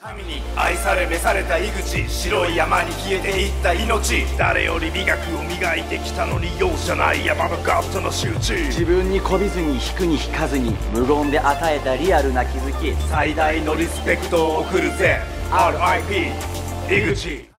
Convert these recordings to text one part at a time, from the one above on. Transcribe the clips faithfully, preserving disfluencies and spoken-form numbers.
神に愛され召された井口、白い山に消えていった命。誰より美学を磨いてきたのに容赦ない山のガットの周知。 自分にこびずに引くに引かずに無言で与えたリアルな気づき。 最大のリスペクトを送るぜ アールアイピー 井口。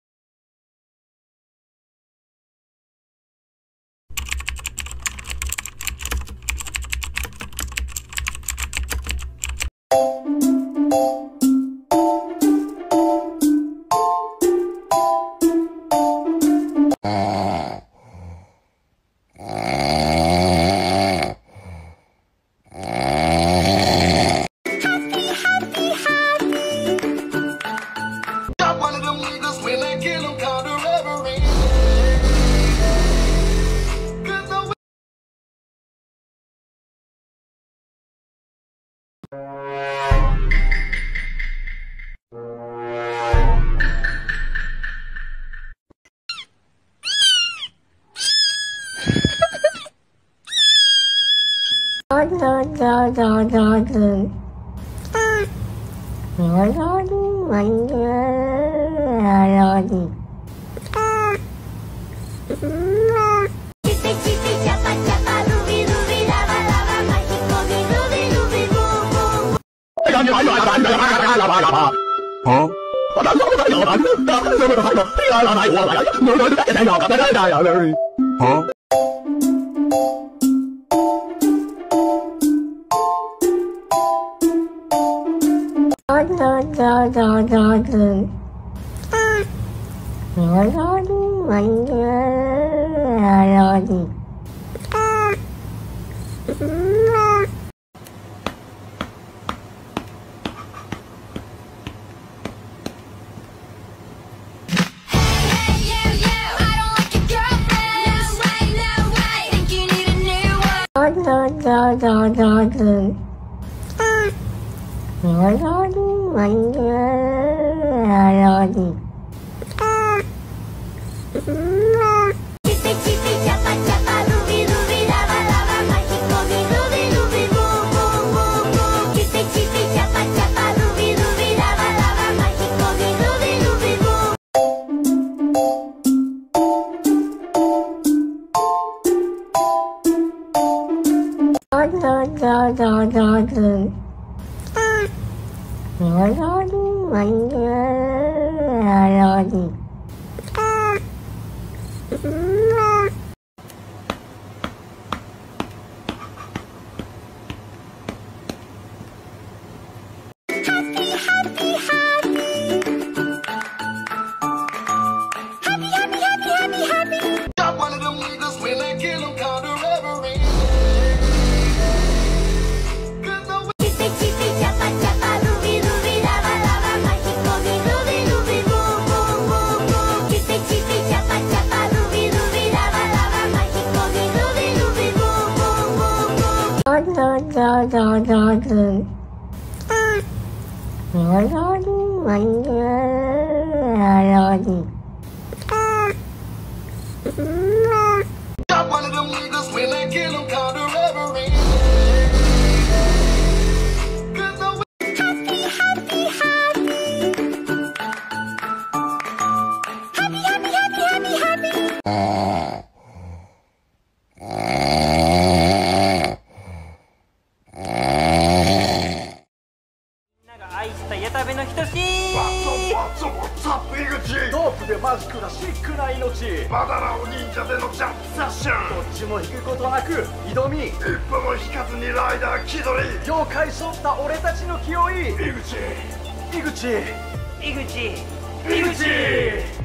バナナを忍者でのジャンプセッション。 どっちも引くことなく挑み、 一歩も引かずにライダー気取り。 妖怪しょった俺たちの気負い。 井口井口井口井口